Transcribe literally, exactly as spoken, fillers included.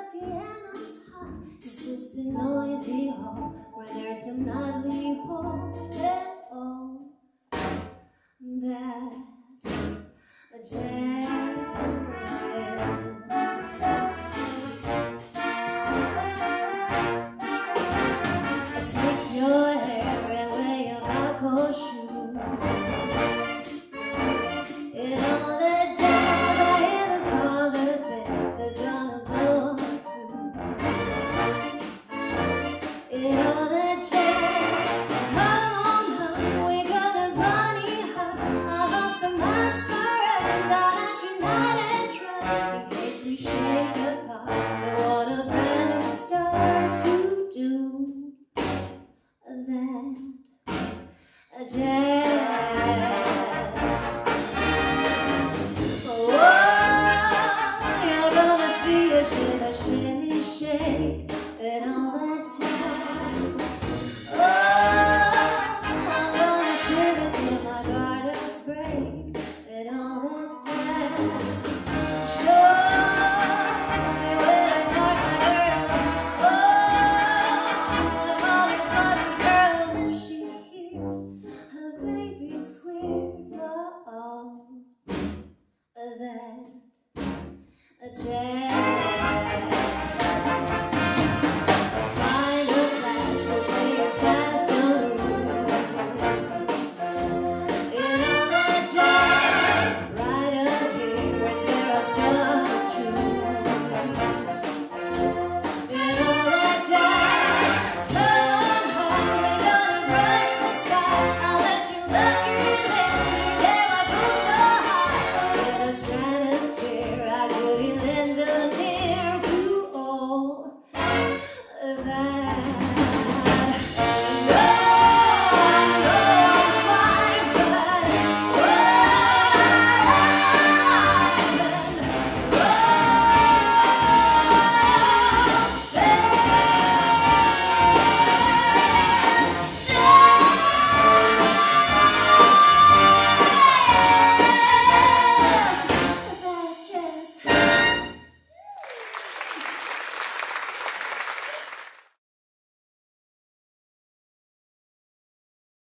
piano's hot. It's just a noisy hall where there's a nightly hotel. That jazz. Slick your hair and wear your buckle shoes. In all the jazz, I hear the father is gonna blow the blues. In all the jazz, come on home, we're gonna bunny hug. I want some mascara that you night and try. In case we shake apart, we want a brand new start to do that jazz. Whoa, you're gonna see a shimmy, shimmy, shake, and all